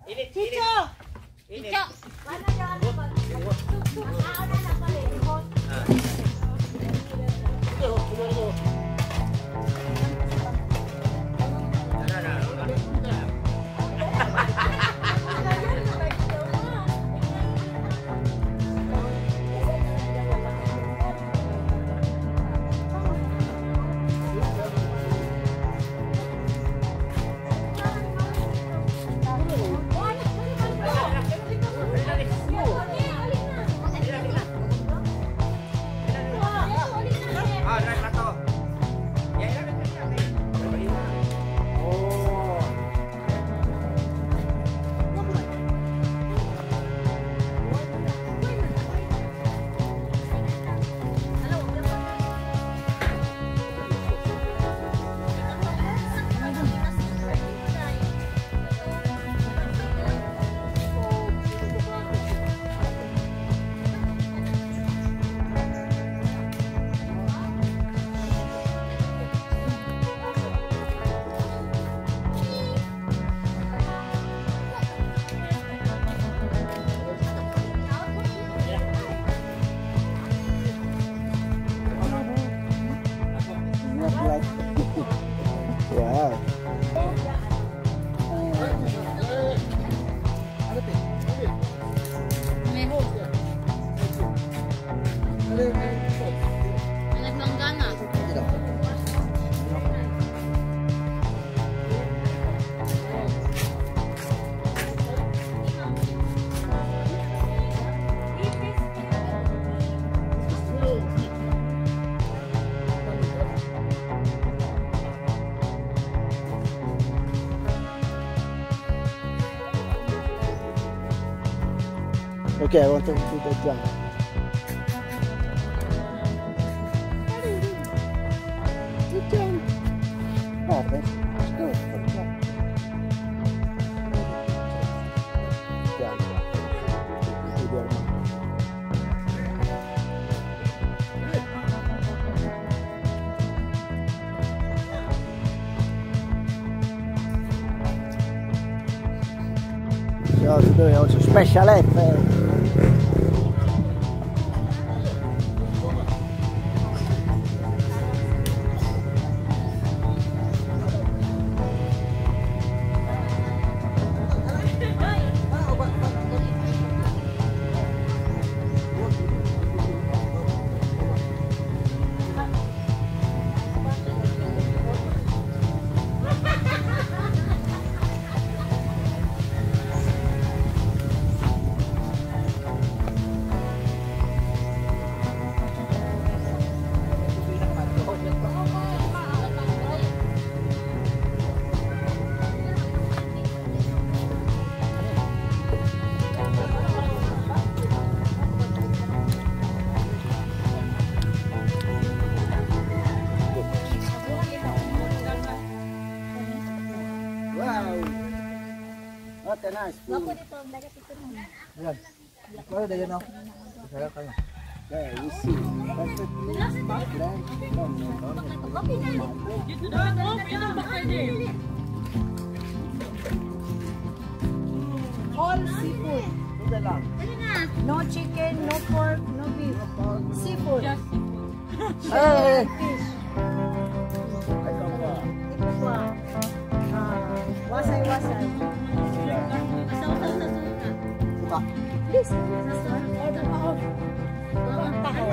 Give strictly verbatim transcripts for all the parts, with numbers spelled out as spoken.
Init, Chicho! Init. Chicho! Ano yan? Ano na pala? Okay, I want to do the jump. Good jump. Oh, that's good. Jump. So today also special effect. What a nice food. Ayan. Kaya na yan ako. Kaya kayo. There, you see. Perfectly blank. All seafood. No chicken, no pork, no beef. Seafood. Just seafood. Hey! Fish. Wasay-wasay. Please. Order pa ako. Ang taho.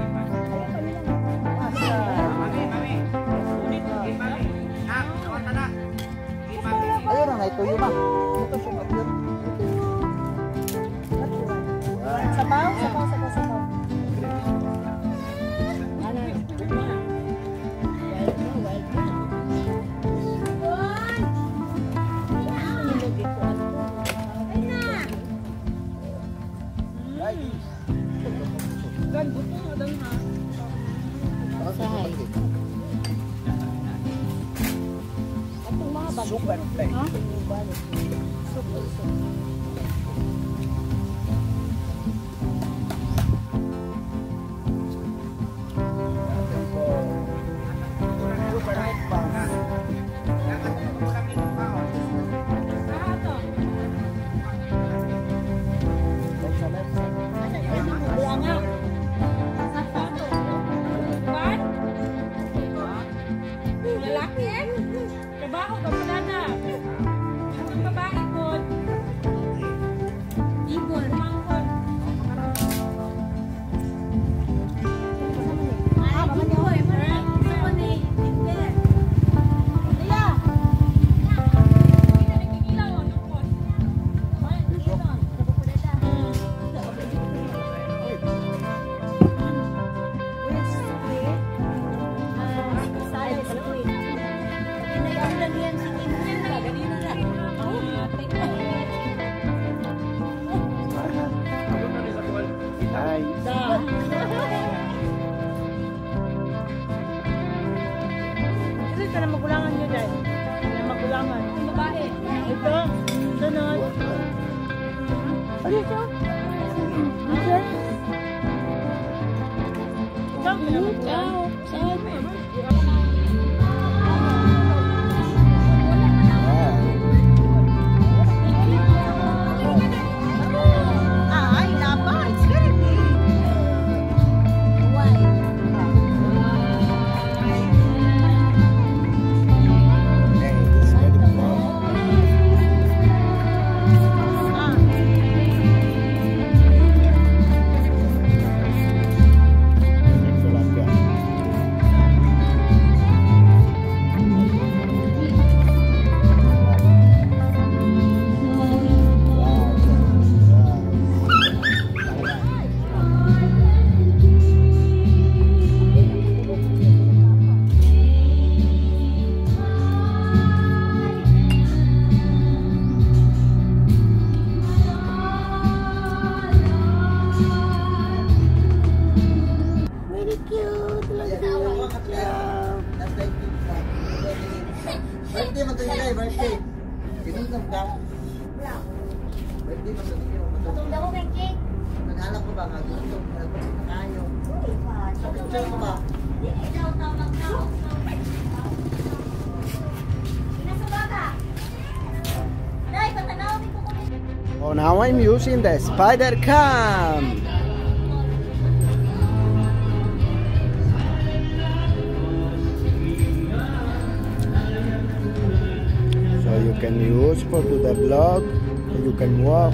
Ayun na, ito yun na. Ito siya mag-yun. Sabaw, sabaw, sabaw, sabaw. Gan buto mo daw ha. Sahay. Atong mga bag. Super play. Ha? Super, super. Birthday mo tayo tayo, birthday. Pinuntam ka. Birthday mo tayo tayo. Itong daw may cake. Nag-alak ko ba? Nag-alak ko na kayo. Sa picture ko ba? Ikaw tawag na. Inasaba ka. Dahil patanawin ko kung Oh, now I'm using the spider cam. So you can use for to the vlog, you can walk.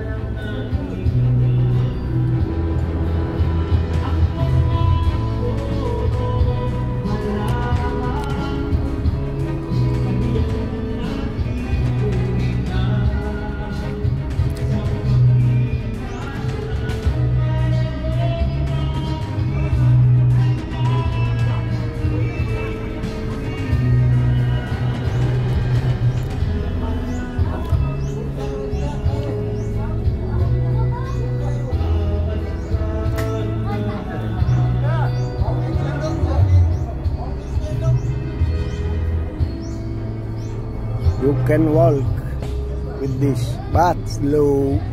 You can walk with this, but slow.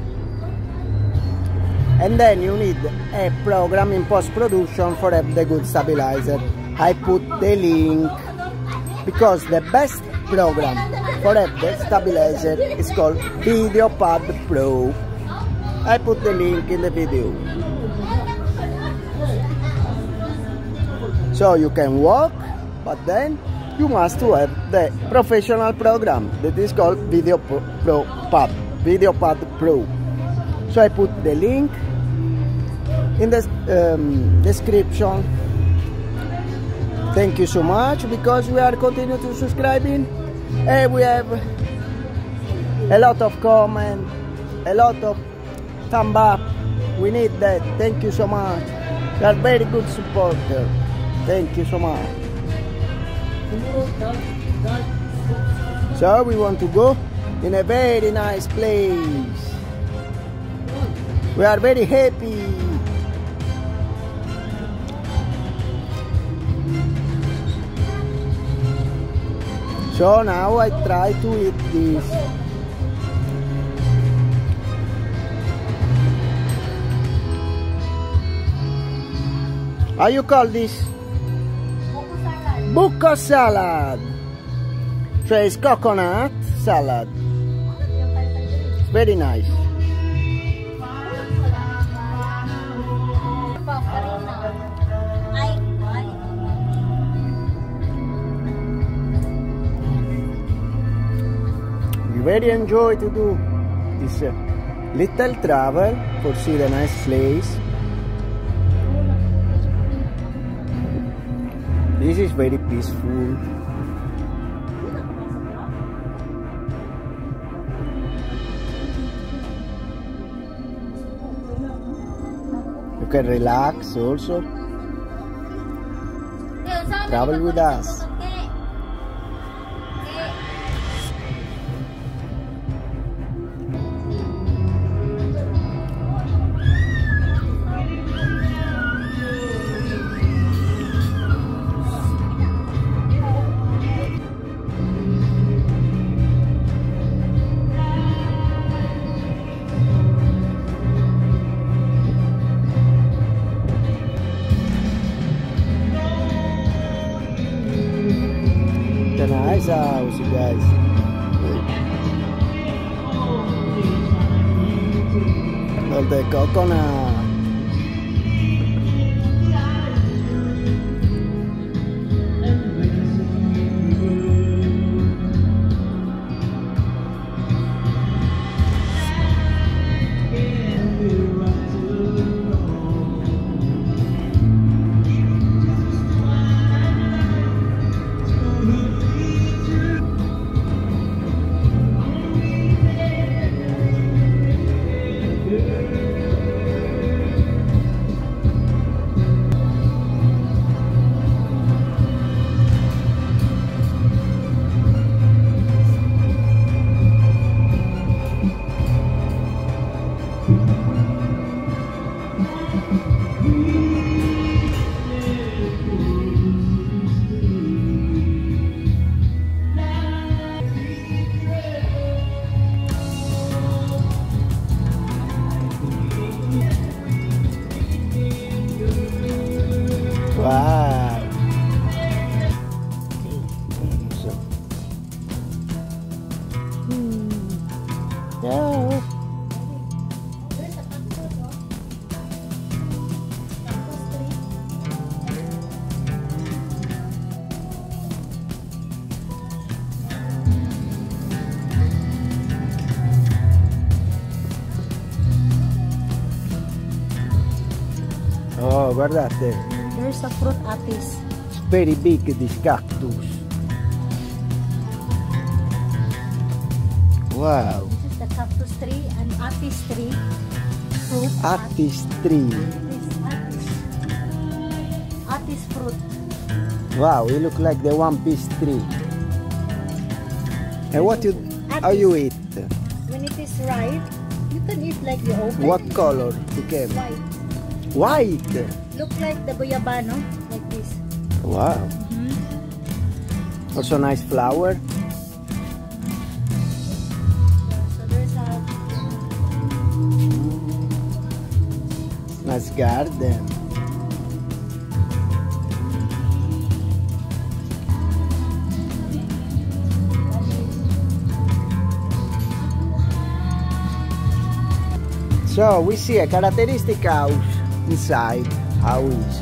And then you need a program in post-production for have the good stabilizer. I put the link because the best program for have the stabilizer is called VideoPad Pro. I put the link in the video. So you can walk, but then you must have the professional program that is called Video Pro, Pro Pad, VideoPad Pro. So I put the link in the um, description. Thank you so much because we are continue to subscribing and we have a lot of comment, a lot of thumb up. We need that. Thank you so much. You are very good supporter. Thank you so much. So we want to go in a very nice place. We are very happy. So now I try to eat this. How you call this? Buko salad. So it's coconut salad. Very nice. We very enjoy to do this uh, little travel for see the nice place. This is very peaceful. You can relax also. Travel with us. house, guys. All the coconut. Wow. So. Hmm. Yeah. Oh, guardate. There's a fruit artist. It's very big, this cactus. Wow. This is the cactus tree and artist tree. Fruit. Artist tree. This artist. Artist fruit. Wow, it looks like the One Piece tree. And what you, how you eat? When it is ripe, you can eat like the open. What color became? White. White. Look like the guyabano, like this. Wow. Mm-hmm. Also nice flower. So there's a Nice garden. So we see a characteristic house inside. How is?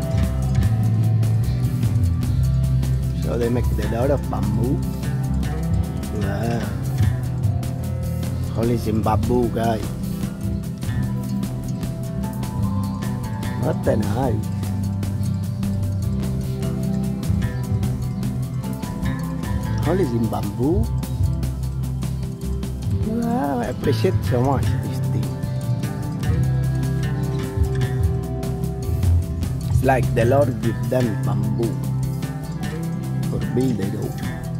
So they make a lot of bamboo. Wow. All is in bamboo, guys. What a nice. All is in bamboo. Wow, I appreciate so much this thing. It's like the Lord give them bamboo for building it.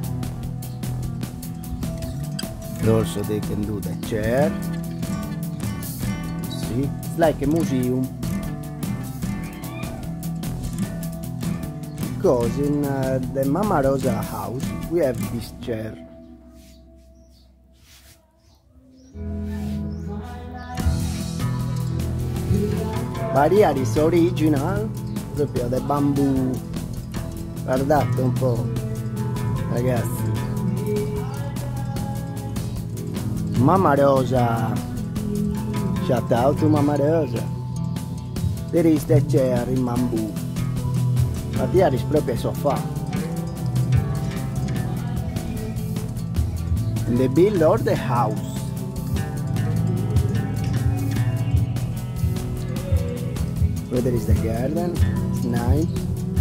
Also they can do the chair. See, it's like a museum. Because in uh, the Mama Rosa house we have this chair. But here is original, proprio the bamboo. Guardate un po', ragazzi. Mama Rosa. Shout out to Mama Rosa. There is the chair in bamboo. But here is proprio a sofa. And they build all the house. Where there is the garden, it's nice.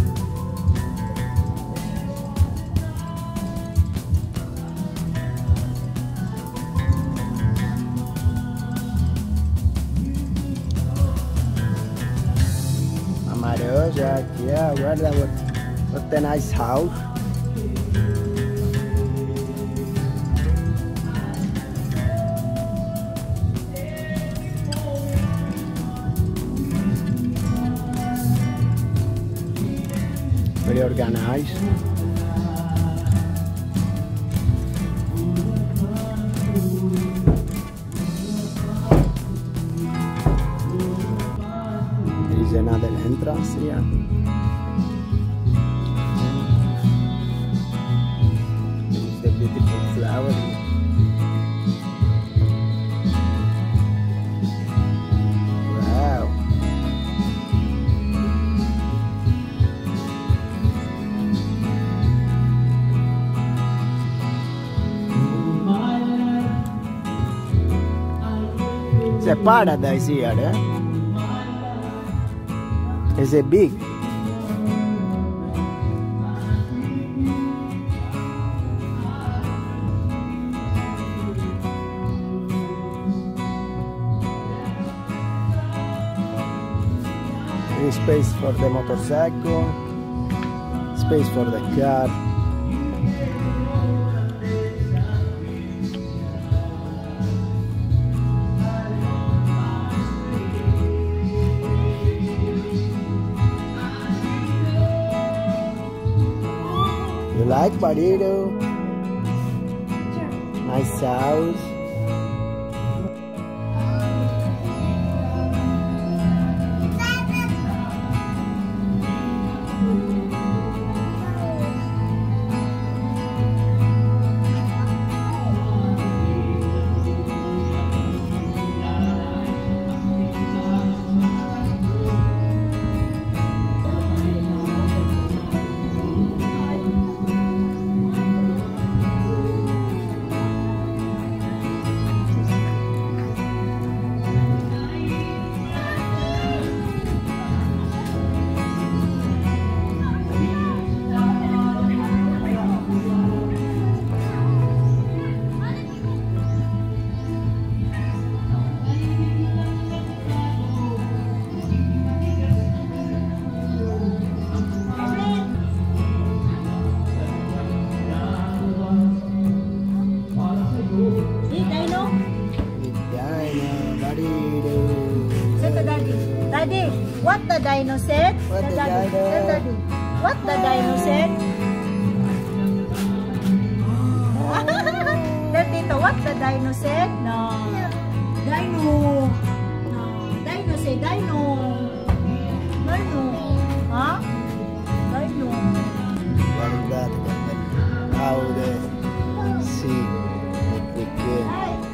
Mama Rosa, yeah, guarda what, what a nice house. Very organized. There is another entrance here. There is It's a paradise here, eh? It's a big. There is space for the motorcycle, space for the car. You like Barito? Nice house. Daddy, what the dino said? What the, the daddy, dino? the daddy. What the dino said? That Tito, what the dino said? No. Dino. No. Dino say dino. Dino. Huh? Dino. What is that? How the sea begin.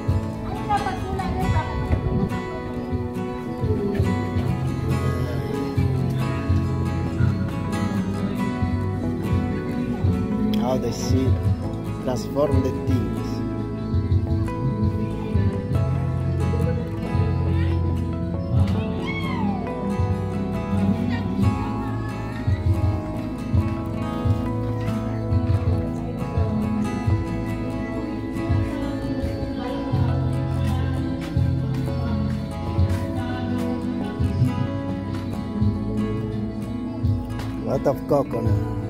How the sea transform the things. Lot of coconut.